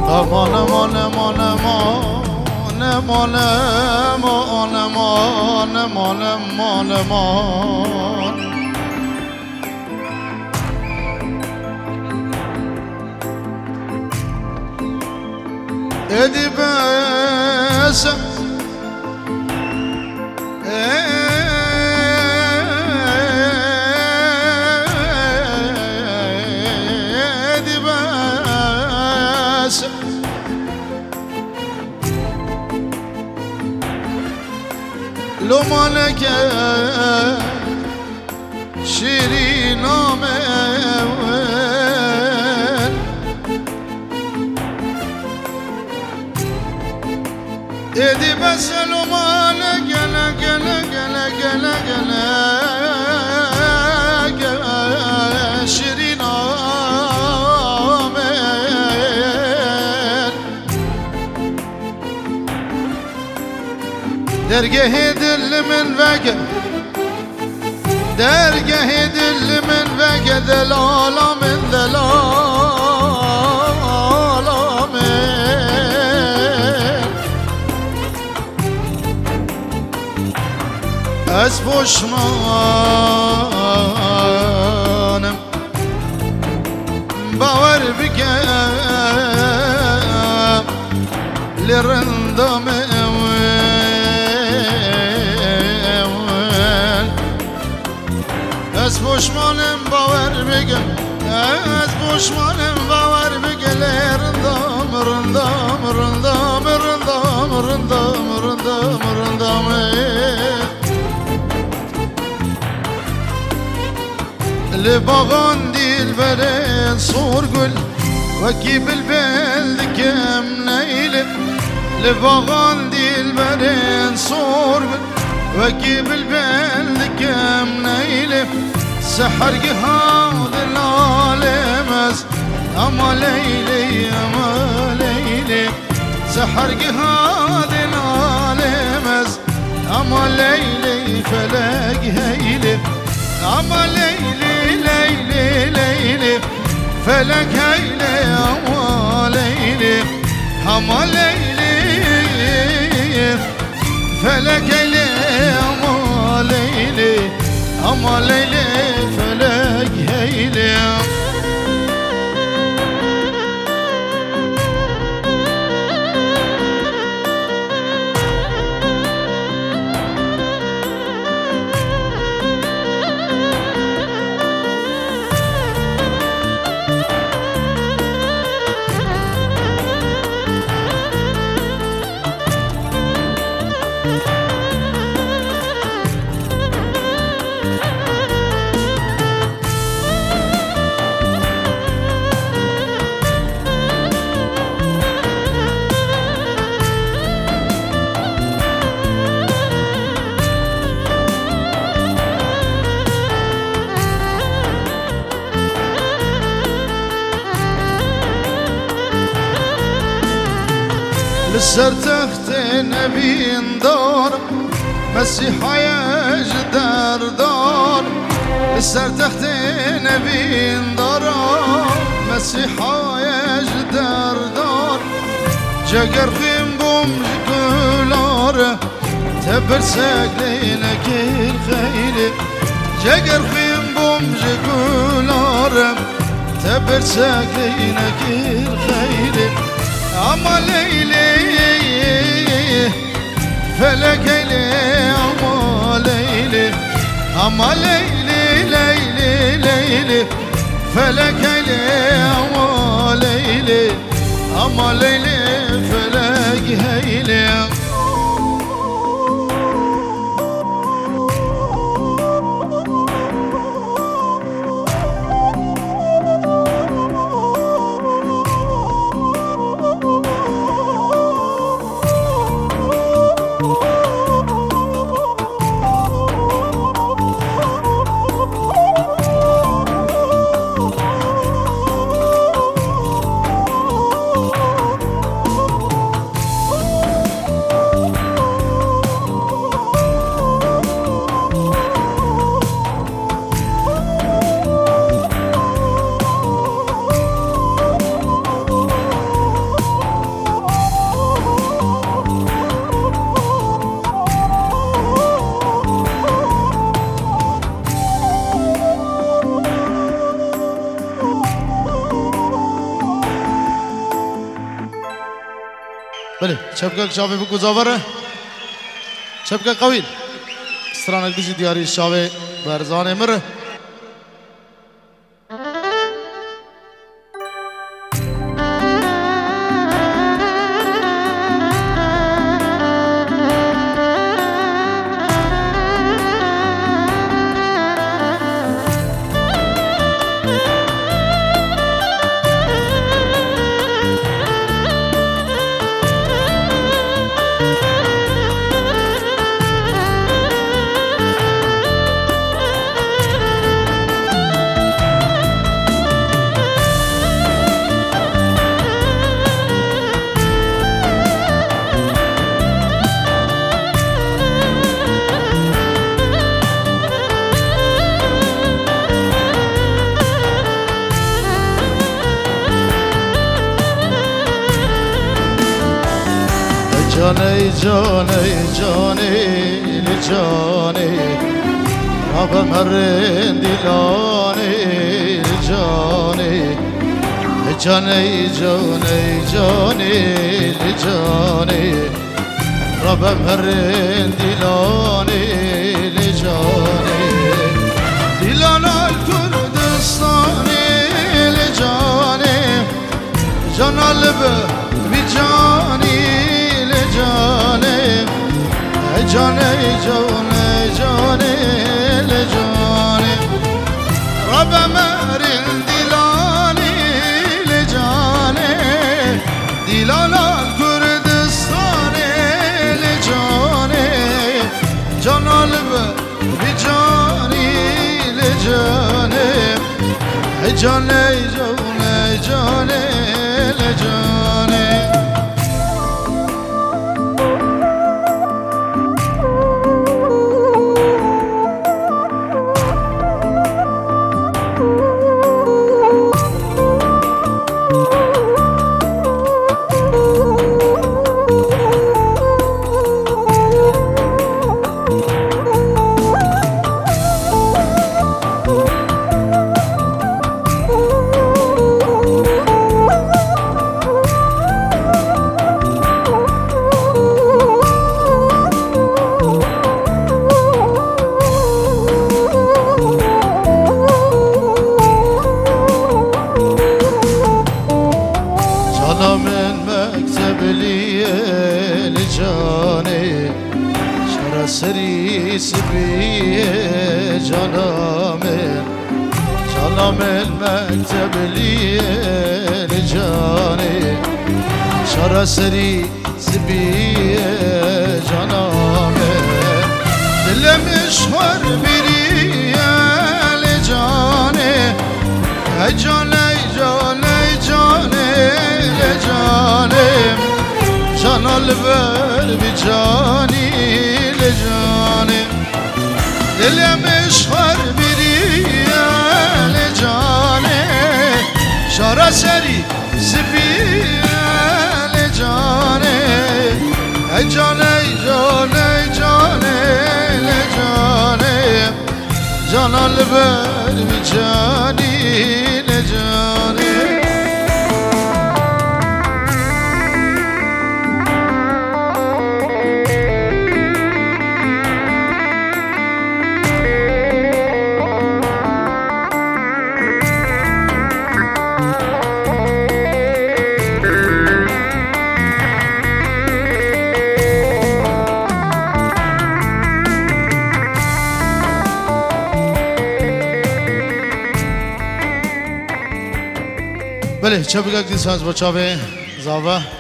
امان امان امان امان امان امان امان امان امان امان ادي بس ادي بس لو مالك شيرين ادي بس لو مالك قلا قلا قلا قلا قلا شيرين درقه دل من بقى درقه دل من بقى دلال من دلال من از پشمانم باور بکم لرندم از پشمانم باور بگم از پشمانم باور بگم رندام رندام رندام رندام رندام رندام رندام لباغان ديل برين صور قل وكيب البلد كم نيلة لباغان ديل برين صور قل وكيب البلد كم نيلة سحر قهاد العالمز أما ليلي أما ليلي سحر قهاد العالمز أما ليلي فلق هيلي أما ليلي ليلي ليلي فلق هيلي أما ليلي أما ليلي فلق هيلي أما ليلي أما ليلي فلق هيلي لسر تخت نبي دار مسيحا يجدر دار لسر تخت نبي دار مسيحا يجدر دار جگر خیم بوم جگولار تبرسك لينك الخيل جگر خیم بوم جگولار تبرسك لينك الخيل أما ليلي فلك ليلي أما ليلي أما ليلي ليلي ليلي فلك ليلي أما ليلي أما ليلي فلك هيلي بله چپکه شاوه بگو زاوره چپکه قویل استرانک دیجی دیاری شاوه برزان مره جاني جاني جاني جاني رب مرن دلاني جاني جاني جاني جاني جاني رب مرن دلاني جاني دلانا الكردستاني لجاني جان قلب بجاني جاني جاني جاني جاني لجاني رب مرن دلاني لجاني دلالا الكردستاني لجاني جان قلب بجاني لجاني جاني جاني جاني لجاني سري سبي جنامل جنامل مكتب لي لجاني شرى سري سبي جنامل دل مشوار بري لجاني جاني جاني جاني لجاني جان البر بجاني لجاني دل مشوار بري لجاني شارع سري سبي لجاني جاني جاني جاني لجاني جان البر بجاني لجاني بله چه بگه دی ساز با چاوه زاوه